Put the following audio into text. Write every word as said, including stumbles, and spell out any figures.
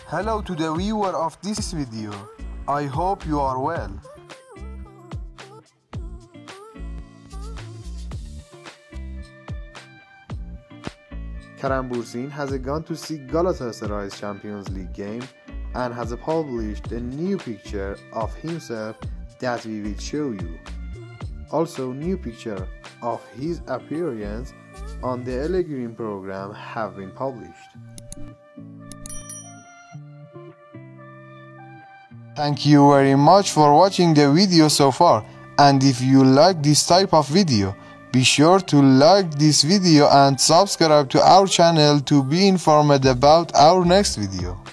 Hello to the viewer of this video. I hope you are well. Kerem Bursin has gone to see Galatasaray's Champions League game and has published a new picture of himself that we will show you. Also, new picture of his appearance on the Green program have been published. Thank you very much for watching the video so far, and if you like this type of video, be sure to like this video and subscribe to our channel to be informed about our next video.